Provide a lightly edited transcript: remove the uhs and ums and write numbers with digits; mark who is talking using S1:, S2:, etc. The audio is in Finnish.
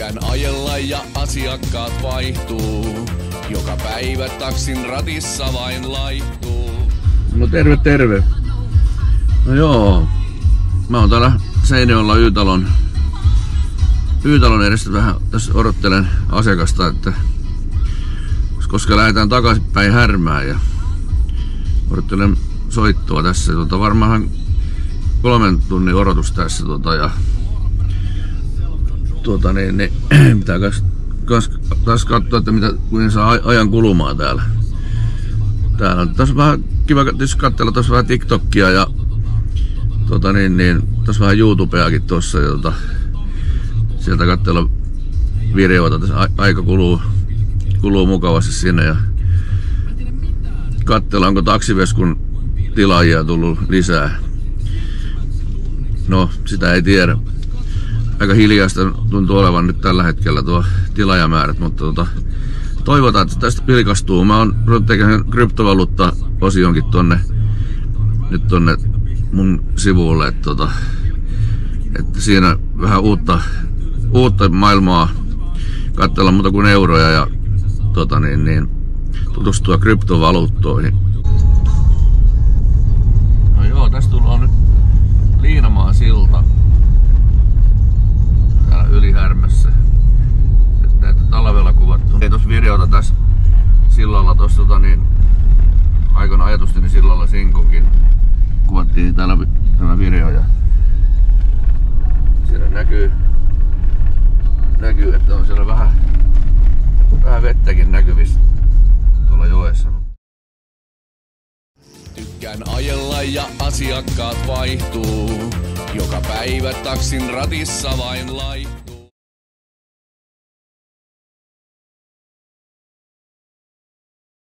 S1: Tykkään ajella ja asiakkaat vaihtuu. Joka päivä taksin ratissa vain laihtuu.
S2: No terve terve. No joo. Mä oon täällä Seinäjoella Y-talon edestä vähän tässä odottelen asiakasta, että koska lähdetään takaisinpäin Härmään ja odottelen soittoa tässä. Varmaan 3 tunnin odotus tässä ja pitää taas katsoa, että kuinka saa ajan kulumaan täällä. Täällä on tässä vähän kiva tietysti katsella tuossa vähän TikTokia ja tuossa vähän YouTubeakin tuossa ja sieltä katsella videoita. Tässä aika kuluu mukavasti sinne ja katsella, onko taksiveskun tilaajia tullut lisää. No, sitä ei tiedä. Aika hiljaista tuntuu olevan nyt tällä hetkellä tuo tilaajamäärät, mutta toivotaan, että tästä vilkastuu. Mä oon ruvennut tekemään kryptovaluutta-osionkin tonne mun sivulle, että siinä vähän uutta maailmaa katsella muuta kuin euroja ja tutustua kryptovaluuttoihin. No joo, tässä tullaan nyt Liinamaan silta täällä Yli-Härmässä. Näitä talvella kuvattu. Ei tossa videota tässä sillalla tossa aikana ajatusteni sillalla Sinkunkin kuvattiin täällä tämä video ja siellä näkyy, että on siellä vähän vettäkin näkyvissä tuolla joessa.
S1: Tykkään ajella ja asiakkaat vaihtuu. Joka päivä taksin ratissa vain laihtuu.